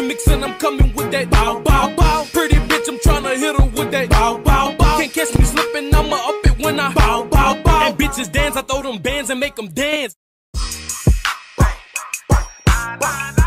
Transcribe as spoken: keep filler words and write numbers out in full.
gimmicks and I'm coming with that bow, bow, bow. Pretty bitch, I'm tryna hit her with that bow, bow, bow. Can't catch me slipping, I'ma up it when I bow, bow, bow. And bitches dance, I throw them bands and make them dance.